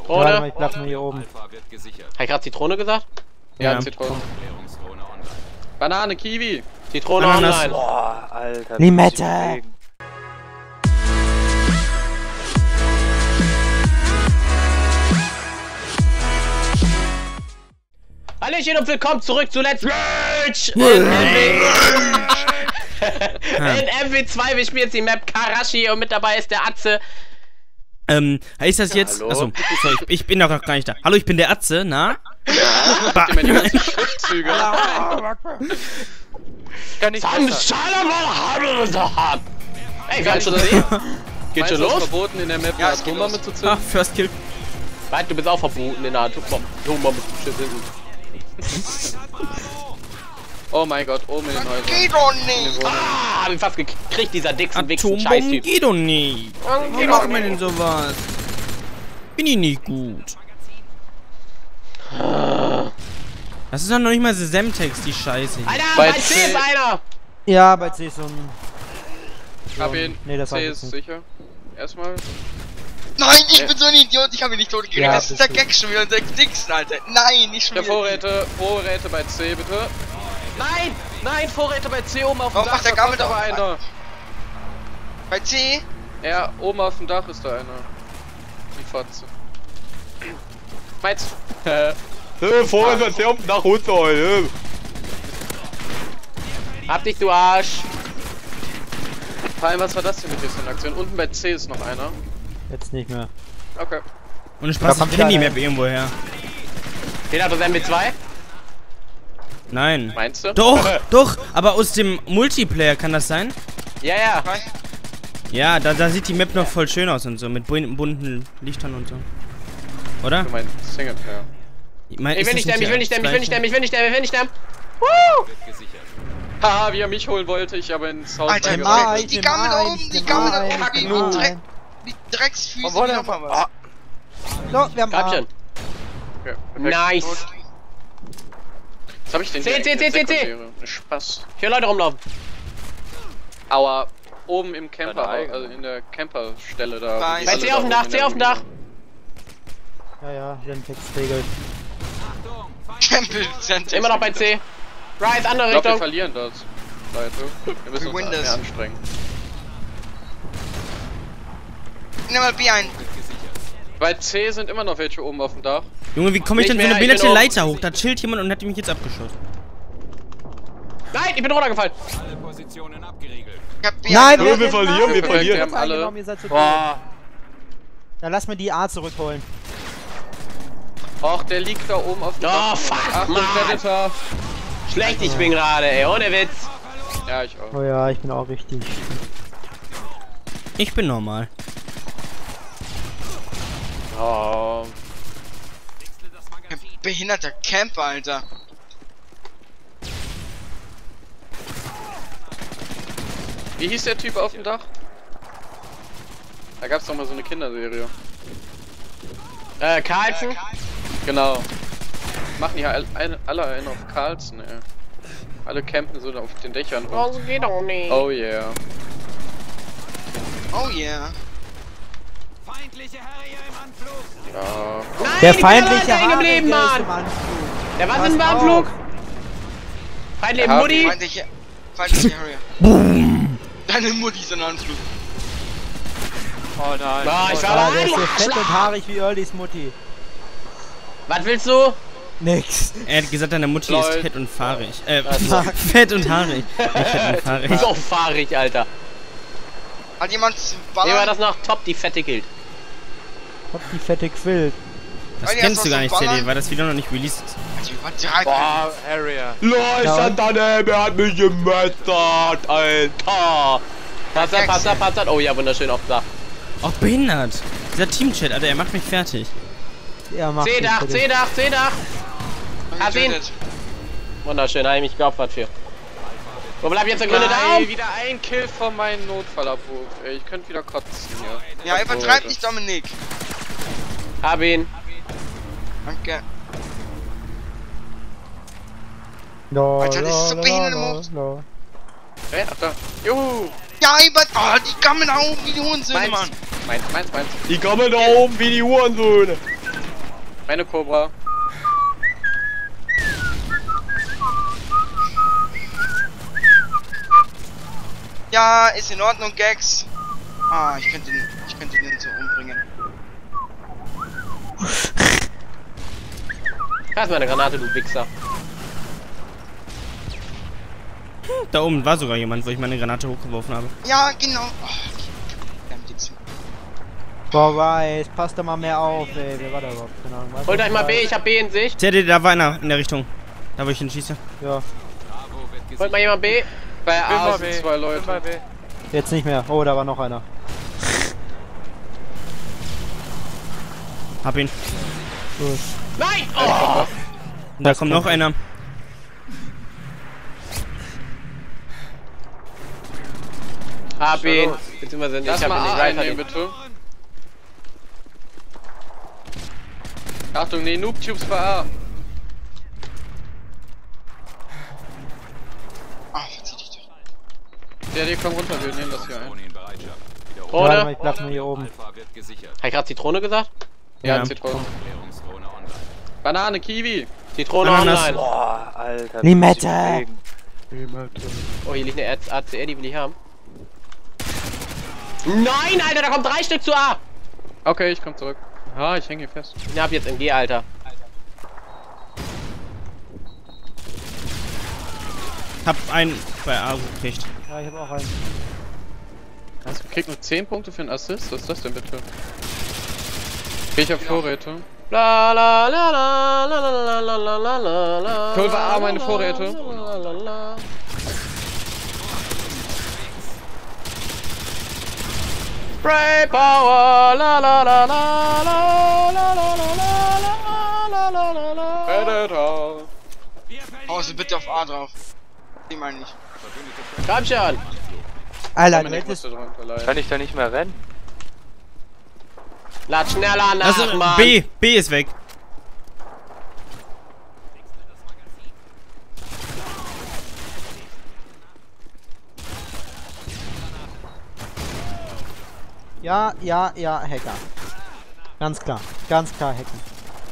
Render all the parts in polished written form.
Zitrone. Ja, ich bleib nur hier oben. Hab ich gerade Zitrone gesagt? Ja, Zitrone. Banane, Kiwi. Zitrone Ananas. online. Boah, Alter. Limette! Hallöchen und willkommen zurück zu Let's Rage! In MW2, wir spielen jetzt die Map Karashi und mit dabei ist der Atze. Heißt das jetzt? Hallo? Achso, sorry, ich bin doch noch gar nicht da. Hallo, ich bin der Atze, na? Habt ihr meine ganzen Schriftzüge? Kann ich besser. Ey, wir haben schon gesehen. Geht schon los? Verboten in der Map, Ja, eine es geht Atombombe los. zu Ah, zünden. First Kill. Warte, du bist auch verboten in der Atombombe zu schütteln. Oh mein Gott, oben in den Häusern. Geht doch nicht! Ah, hab ich fast gekriegt, dieser Dixon Wixen Atombomben Scheißtyp. geht doch nicht. Warum machen wir denn sowas? Bin ich nicht gut. Das ist doch noch nicht mal Semtex, die Scheiße. Alter, Bei bei C C ist einer! Ja, bei C ist so ein... Hab ihn. Nee, das war C jetzt ist nicht. sicher. Erstmal. Nein, ich bin so ein Idiot, ich habe ihn nicht totgekriegt. Ja, das ist der bist du. Gag schon wieder und der Dixon, Alter. Nein, nicht schon Der wieder. Vorräte bei C, bitte. Nein! Nein, Vorräte bei C oben auf dem Warum Dach. macht der da kommt Gammel aber doch- einer. Bei C? Ja, oben auf dem Dach ist da einer. Die Fotze. Meins. Vorher ist der nach runter, Alter. Hab dich, du Arsch. Vor allem, was war das denn mit dieser Aktion? Unten bei C ist noch einer. Jetzt nicht mehr. Okay. Und Spaß, Da kommt ich kenne die wieder Map irgendwo her. Den hat das MW2? Nein. Meinst du? Doch, doch, aber aus dem Multiplayer kann das sein? Ja, ja. Nein. Ja, da sieht die Map noch voll schön aus und so, mit bunten Lichtern und so. Oder? Du meinst Singleplayer. Ich mein, Ich will nicht sterben, ich will nicht sterben, ich will nicht sterben, ich will nicht sterben, ich will nicht sterben. Haha, wie er mich holen wollte, ich aber ins Haus Alter, reingerannt. die Gammel da oben, die Gammel da oben, die Drecksfüße. Wo war die der? auf einmal- Ah, So, wir haben A. Grabchen. okay, perfekt. Nice. Was hab ich denn C, hier? C, C, C, C. Sekundäre. Spaß. 4 Leute rumlaufen. Aua. Oben im Camper, also in der Camperstelle da. Bei wo die Bei alle C da auf dem oben Dach, in C der auf dem Dach. Ja, ja, Semtex regelt. Tempel Center. Immer noch bei C. Rise, andere Ich glaube, wir Richtung. verlieren das. Leute. Wir müssen We uns win mehr this. anstrengen. Nimm mal B ein. Bei C sind immer noch welche oben auf dem Dach. Junge, wie komme ich Nicht denn so eine mehr, ich behinderte bin Leiter hoch? Da chillt jemand und hat mich jetzt abgeschossen. Nein, ich bin runtergefallen. Ich hab B Nein, eingenommen. wir verlieren, wir Perfekt, verlieren. wir haben alle. Angenommen, ihr seid so Boah. Dann lass mir die A zurückholen. Och, der liegt da oben auf dem Oh, Dach. fuck, Achtung, Mann. Predator. Schlecht ich bin gerade, ey, ohne Witz. Ja, ich auch. Oh ja, ich bin auch richtig. Ich bin normal. Oh. Behinderter Camper, Alter. Wie hieß der Typ auf dem Dach? Da gab's doch mal so eine Kinderserie. Carlson? Genau. Machen die alle einen auf Carlson, ey. Alle campen so auf den Dächern rum. Oh, so geht doch nicht. Oh yeah. Oh yeah. Ja. Nein, Der ich bin feindliche allein geblieben, Haare, der ist im Mann. Anflug. Der war Pass im auf. Anflug. Feindliche Ja, Mutti. Feindliche Harrier. Deine Mutti ist ein Anflug. Oh nein. Oh, ich war Ja, aber der ist so fett Arschloch. und haarig wie Earlys Mutti. Was willst du? Nix. Er hat gesagt, deine Mutti Lol. ist fett und fahrig. Also. Fett und haarig. Nicht fett und fahrig. So fahrig, Alter. Hat jemand Nehmen wir Ballern? das nach Top, die fette gilt. Hab die fette Quilt. Das Alter, kennst hast du du gar nicht, so CD, Ballern? weil das Video noch nicht released ist. Boah. Harrier. Ja, Lol, und? daneben, er hat mich gemettert, Alter. Panzer. Oh ja, wunderschön auf dem Dach. Auch behindert. Dieser Teamchat, Alter, er macht mich fertig. Er macht C-Dach, mich fertig. C-Dach, C-Dach. Hast ihn? Getötet. Wunderschön, habe ich mich geopfert für. Wo bleibt jetzt der grüne Daumen? Wieder ein Kill von meinem Notfallabbruch. Ey, ich könnte wieder kotzen hier. Ja, übertreib nicht, Dominik. Hab ihn. Danke. No, Alter, das ist so behindert im Mund. no. Ey, ach da. Juhu. Ja, die Gammel da oben wie die Hurensöhne, Mann. Meins. Die kommen da oben wie die Uhrensöhne. Meine Cobra. Ja, ist in Ordnung, Gags. Ah, ich könnte den so umbringen. Da ist meine Granate, du Wichser. Da oben war sogar jemand, wo ich meine Granate hochgeworfen habe. Ja, genau. Oh, verdammt jetzt. Boah, weiß, passt da mal mehr auf, ey. Wer war da überhaupt? Keine Ahnung. Holt euch mal B, ich hab B in Sicht. Seht ihr, da war einer in der Richtung. Da wo ich hinschieße. Ja, Holt mal jemand B. Bei Bin A mal sind B. 2 Leute. Bin mal B. jetzt nicht mehr. Oh, da war noch einer. Hab ihn. Gut. Nein! Oh! Und da kommt noch einer. Hab ihn. Beziehungsweise ich Lass hab ihn mal nicht A weiter. einnehmen, bitte. Achtung, nee, Noob-Tubes bei A. Ah, verzieh dich doch. Ja, die kommen runter, wir nehmen das hier ein. Warte Zitrone. mal, ich bleib nur hier oben. Hab ich grad Zitrone gesagt? Ja, Ja. Zitrone. Banane, Kiwi. Zitrone Ananas. online. Boah, Alter. Limette! Oh, hier liegt eine ACR, die will ich haben. Nein, Alter, da kommen 3 Stück zu A. Okay, ich komm zurück. Ah, ich hänge hier fest. Ich hab jetzt MG, Alter. Hab einen bei A gekriegt. Ja, ich hab auch einen. Also, krieg nur 10 Punkte für einen Assist? Was ist das denn bitte? Okay, ich hab Vorräte. La la la la la la la la la la la. Ich hol bei A meine Vorräte. La, la, la. Spray Power, la la la la la la la la la la la la. Predator. Hause bitte auf A drauf. Die meine ich. Komm schon. Alter, du Dominik hättest... musste drunter leiden. Kann ich da nicht mehr rennen? Lad schneller nach, Also, Mann. B ist weg. Ja, Hacker. Ganz klar hacken.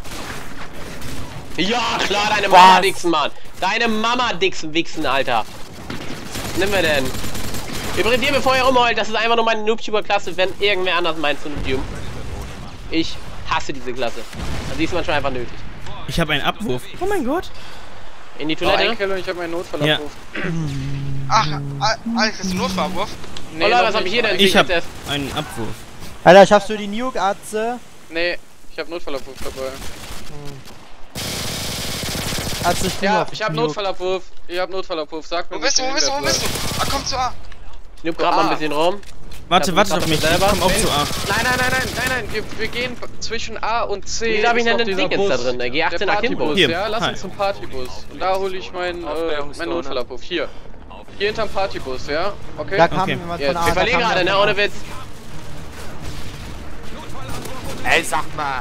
Ja, klar, deine Mama Dixon, Mann. Deine Mama Dixon wichsen, Alter. Was nehmen wir denn? Übrigens, dir bevor ihr rumheult, das ist einfach nur meine Noobtuber-Klasse, wenn irgendwer anders meint zu Noob. Ich hasse diese Klasse. Also die ist manchmal einfach nötig. Ich habe einen Abwurf. Oh mein Gott. In die Oh, ein Toilette? Kill und ich hab meinen Notfallabruf. Ach, Alex, hast du Notfallwurf? Nee, Oh Leute, noch was hab ich nicht. hier denn? Ich hab jetzt? einen Abwurf. Alter, schaffst du die Nuke, Atze? Nee, ich hab Notfallabruf dabei. Atze, spiel Ja, auf ich hab Nuke. Notfallabruf. Ich hab Notfallabruf. Sag mir, Wo bist du? Ah, komm zu A. Ich grad mal ein bisschen rum. Warte, Ja, warte du auf mich. Ich selber. komm auch zu A. Nein. Wir gehen zwischen A und C. Wieso hab ich denn Ist den doch Ding jetzt dieser da drin? Der G18er Partybus, Kindbus. Hier. ja? Lass Hi. uns zum Partybus. Und da hole ich meinen Notfallabruf. Hier. Hier hinterm Partybus, ja? Okay? Da kam Okay. jemand Jetzt. von A. Wir da verlieren kam gerade, ne? jemand Ohne Witz. Ey, sag mal.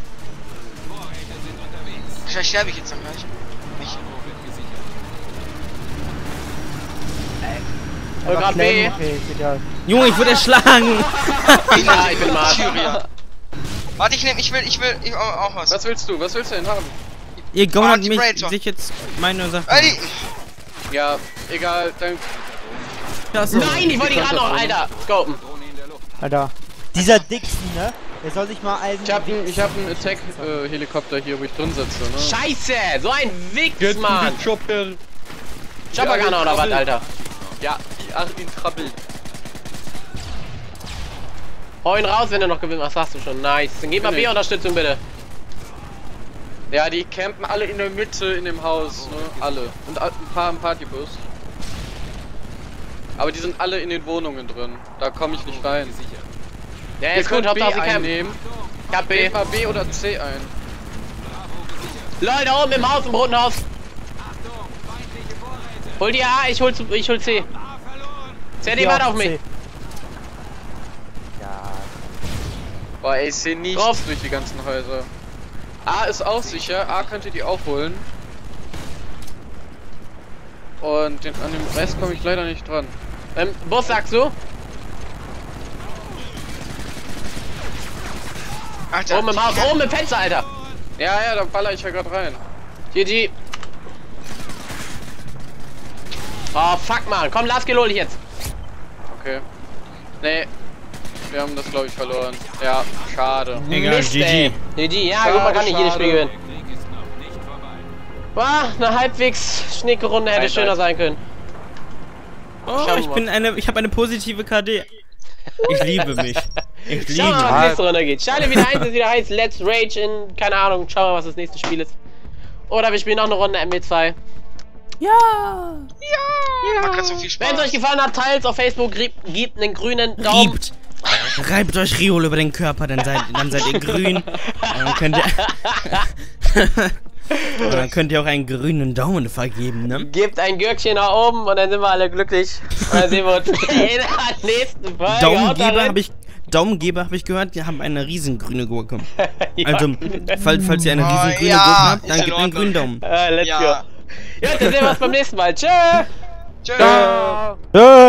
Vielleicht sterbe ich jetzt dann gleich. Nicht. Hol grad B. Okay, ist egal. Junge, ich wurde erschlagen. Ja, ich bin mal. Syria. Warte, ich will auch was. Was willst du? Was willst du denn haben? Ihr gaunert mich Vibrator. sich jetzt meine Sachen. Ey, Ja, egal. Dann Nein, ich wollte ihn gerade noch, Alter. Scopen. Alter. Dieser Dixon, ne? Der soll sich mal als... ich hab einen Attack-Helikopter hier, wo ich drin sitze, ne? Scheiße, so ein Wichs, Mann. Choppergunner oder was, Alter? Ja, Armin krabbelt. Hau ihn raus, wenn du noch gewinnst. Was sagst du schon? Nice. Dann gib mal Bin ich. B-Unterstützung, bitte. Ja, die campen alle in der Mitte in dem Haus, ne? Alle. Und ein paar im Partybus. Aber die sind alle in den Wohnungen drin. Da komme ich nicht rein. Ja, Ihr ist gut, könnt B Hauptsache sie campen. einnehmen. Ich hab B. Nehmt mal B oder C ein. Leute, da oben im Haus, im roten Haus. Hol die A, ich hol C. Sandy, warte auf mich. Boah, ey, ich seh nichts Drauf. durch die ganzen Häuser. A ist auch sicher. A könnt ihr die auch holen. Und an dem Rest komme ich leider nicht dran. Bus, sagst du? Alter. Oben im Haus, oben im Fenster, Alter. Ja, da baller ich ja gerade rein. GG. Oh, fuck, man. Komm, Lars, hol dich jetzt. Okay. Nee. Wir haben das, glaube ich, verloren. Ja, schade. Egal, Mist, GG. ey. GG, ja, Schade, gut, man kann nicht jedes schade. Spiel gewinnen. War eine halbwegs schnicke Runde, hätte schöner sein können. Oh, ich habe eine positive KD. Ich liebe mich. Ich Schau mal, liebe was die mich. nächste Runde geht. Charlie wieder 1 ist wieder heißt Let's Rage in, keine Ahnung, schauen wir mal, was das nächste Spiel ist. Oder wir spielen noch eine Runde MW2. Ja. Macht grad so viel Spaß. Wenn es euch gefallen hat, teilt es auf Facebook, gebt einen grünen Daumen. Riebt. Reibt euch Riol über den Körper, dann seid ihr grün. Und dann könnt ihr... Und dann könnt ihr auch einen grünen Daumen vergeben, ne? Gebt ein Gürkchen nach oben und dann sind wir alle glücklich. Und dann sehen wir uns in der nächsten Folge. Daumengeber habe ich gehört, die haben eine riesengrüne Gurke. Ja. Also, falls ihr eine riesengrüne ja, Gurke habt, dann ist in gebt einen Ordnung. grünen Daumen. Let's Ja. go. Ja, dann sehen wir uns beim nächsten Mal. Tschö. Tschö. Ciao. Tschö.